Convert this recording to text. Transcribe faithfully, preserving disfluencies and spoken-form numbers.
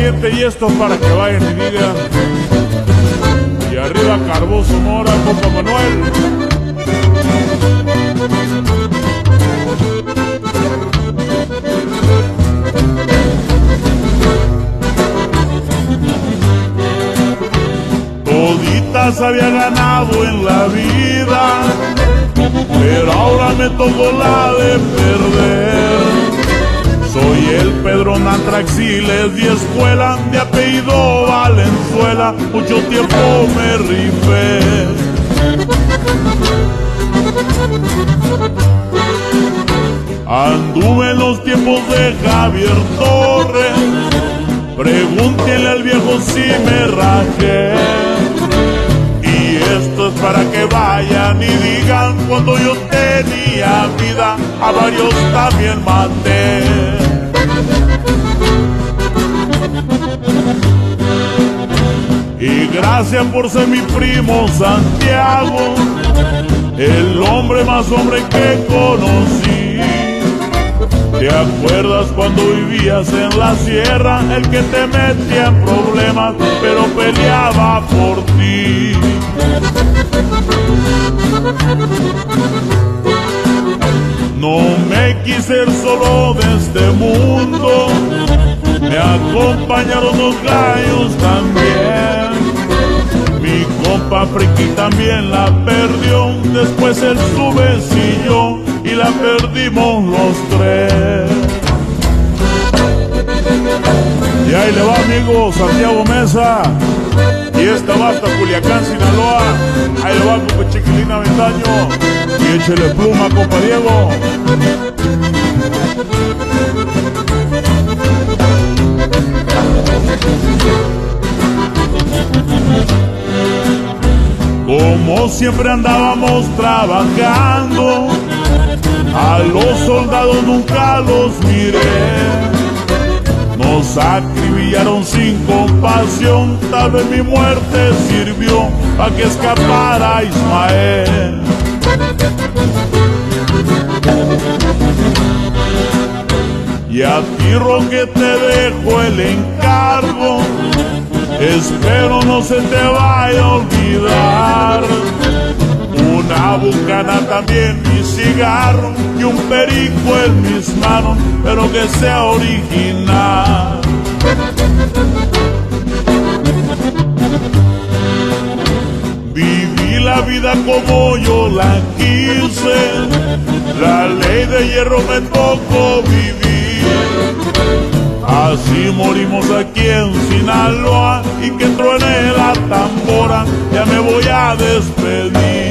Pariente, y esto para que vayan y digan. Y arriba Carboso Mora, compa Manuel. Toditas había ganado en la vida, pero ahora me tocó la de perder. Soy el Pedro Natraxiles y escuela, de apellido Valenzuela, mucho tiempo me rifé. Anduve en los tiempos de Javier Torres, pregúntenle al viejo si me rajé. Y esto es para que vayan y digan, cuando yo tenía vida, a varios también maté. Y gracias por ser mi primo Santiago, el hombre más hombre que conocí. ¿Te acuerdas cuando vivías en la sierra? El que te metía en problemas, pero peleaba por ti. No me quise ir solo de este mundo, me acompañaron los gallos también. Mi compa Friki también la perdió, después él su besillo y la perdimos los tres. Y ahí le va, amigo Santiago Mesa, y esta va hasta Culiacán, Sinaloa. Ahí le va, compa Chiquilina Ventaño, y échele pluma, compa Diego. Como siempre andábamos trabajando, a los soldados nunca los miré. Nos acribillaron sin compasión, tal vez mi muerte sirvió para que escapara Ismael. Y a ti, Roque, te dejo el encargo, espero no se te vaya a olvidar. Una bucana también, mi cigarro, y un perico en mis manos, pero que sea original. Viví la vida como yo la quise, la ley de hierro me tocó vivir. Así morimos aquí en Sinaloa, y que truene la tambora, ya me voy a despedir.